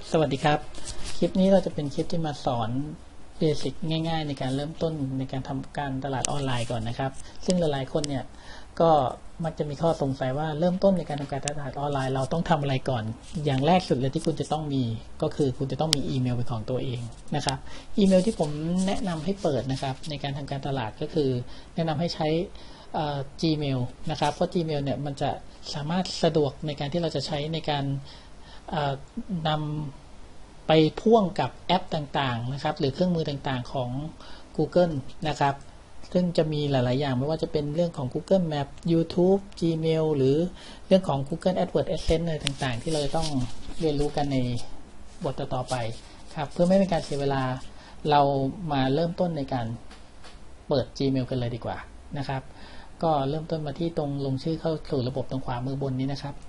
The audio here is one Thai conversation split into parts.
สวัสดีครับคลิปนี้เราจะเป็นคลิปที่มาสอนเบสิกง่ายๆในการเริ่มต้นในการทำการตลาดออนไลน์ก่อนนะครับซึ่งหลายๆคนเนี่ยก็มักจะมีข้อสงสัยว่าเริ่มต้นในการทำการตลาดออนไลน์เราต้องทำอะไรก่อนอย่างแรกสุดเลยที่คุณจะต้องมีก็คือคุณจะต้องมีอีเมลเป็นของตัวเองนะครับอีเมลที่ผมแนะนำให้เปิดนะครับในการทำการตลาดก็คือแนะนำให้ใช้Gmail นะครับเพราะ Gmail เนี่ยมันจะสามารถสะดวกในการที่เราจะใช้ในการนำไปพ่วงกับแอปต่างๆนะครับหรือเครื่องมือต่างๆของ Google นะครับซึ่งจะมีหลายๆอย่างไม่ว่าจะเป็นเรื่องของ Google Map YouTube Gmail หรือเรื่องของ Google AdWords AdSense อะไรต่างๆที่เราจะต้องเรียนรู้กันในบทต่อๆไปครับเพื่อไม่เป็นการเสียเวลาเรามาเริ่มต้นในการเปิด Gmail กันเลยดีกว่านะครับก็เริ่มต้นมาที่ตรงลงชื่อเข้าสู่ระบบตรงขวามือบนนี้นะครับ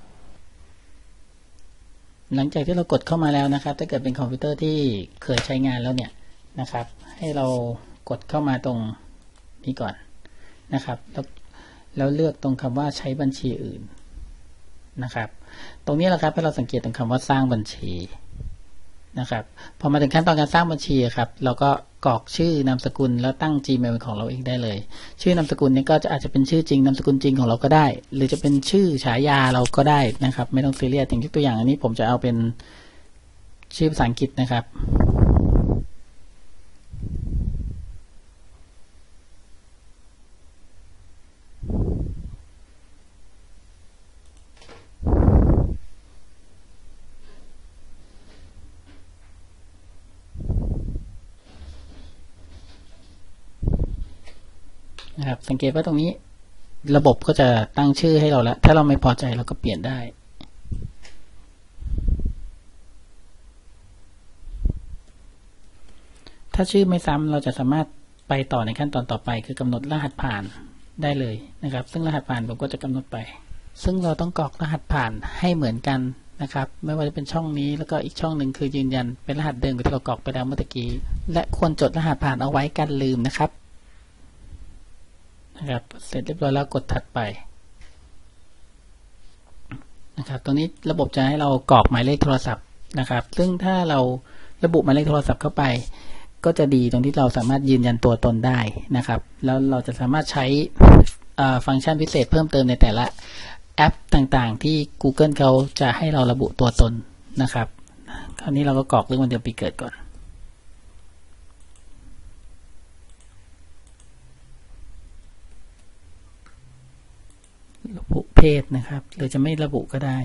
หลังจากที่เรากดเข้ามาแล้วนะครับถ้าเกิดเป็นคอมพิวเตอร์ที่เคยใช้งานแล้วเนี่ยนะครับให้เรากดเข้ามาตรงนี้ก่อนนะครับแล้วเลือกตรงคำว่าใช้บัญชีอื่นนะครับตรงนี้แหละครับให้เราสังเกตตรงคำว่าสร้างบัญชีนะครับพอมาถึงขั้นตอนการสร้างบัญชีครับเราก็กรอกชื่อนามสกุลแล้วตั้ง Gmail ของเราเองได้เลยชื่อนามสกุลนี้ก็อาจจะเป็นชื่อจริงนามสกุลจริงของเราก็ได้หรือจะเป็นชื่อฉายาเราก็ได้นะครับไม่ต้องซีเรียสอย่างตัวอย่างอันนี้ผมจะเอาเป็นชื่อภาษาอังกฤษนะครับนะครับสังเกตว่าตรงนี้ระบบก็จะตั้งชื่อให้เราแล้วถ้าเราไม่พอใจเราก็เปลี่ยนได้ถ้าชื่อไม่ซ้ำเราจะสามารถไปต่อในขั้นตอนต่อไปคือกำหนดรหัสผ่านได้เลยนะครับซึ่งรหัสผ่านผมก็จะกำหนดไปซึ่งเราต้องกรอกรหัสผ่านให้เหมือนกันนะครับไม่ว่าจะเป็นช่องนี้แล้วก็อีกช่องหนึ่งคือยืนยันเป็นรหัสเดิมที่เรากรอกไปแล้วเมื่อกี้และควรจดรหัสผ่านเอาไว้กันลืมนะครับเสร็จเรียบร้อยแล้วกดถัดไปนะครับตรงนี้ระบบจะให้เรากรอกหมายเลขโทรศัพท์นะครับซึ่งถ้าเราระบุหมายเลขโทรศัพท์เข้าไปก็จะดีตรงที่เราสามารถยืนยันตัวตนได้นะครับแล้วเราจะสามารถใช้ฟังก์ชันพิเศษเพิ่มเติมในแต่ละแอปต่างๆที่ Google เขาจะให้เราระบุตัวตนนะครับคราวนี้เราก็กรอกเรื่องวันเดือนปีเกิดก่อนระบุเพศนะครับหรือจะไม่ระบุก็ได้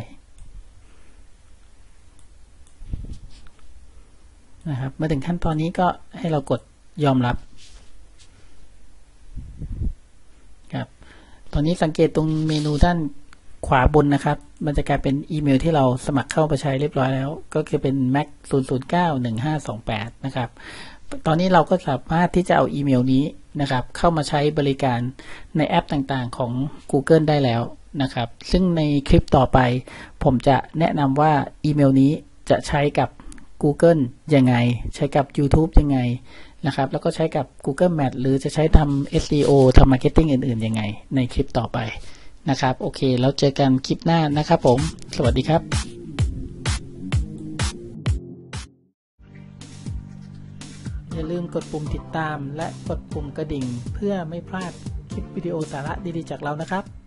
นะครับเมื่อถึงขั้นตอนนี้ก็ให้เรากดยอมรับครับตอนนี้สังเกตตรงเมนูด้านขวาบนนะครับมันจะกลายเป็นอีเมลที่เราสมัครเข้าไปใช้เรียบร้อยแล้วก็คือเป็น mac 0091528นะครับตอนนี้เราก็สามารถที่จะเอาอีเมลนี้นะครับเข้ามาใช้บริการในแอปต่างๆของ Google ได้แล้วนะครับซึ่งในคลิปต่อไปผมจะแนะนำว่าอีเมลนี้จะใช้กับ Google ยังไงใช้กับ YouTube ยังไงนะครับแล้วก็ใช้กับ Google Map หรือจะใช้ทำ SEO ทำ Marketing อื่นๆยังไงในคลิปต่อไปนะครับโอเคแล้วเจอกันคลิปหน้านะครับผมสวัสดีครับอย่าลืมกดปุ่มติดตามและกดปุ่มกระดิ่งเพื่อไม่พลาดคลิปวิดีโอสาระดีๆจากเรานะครับ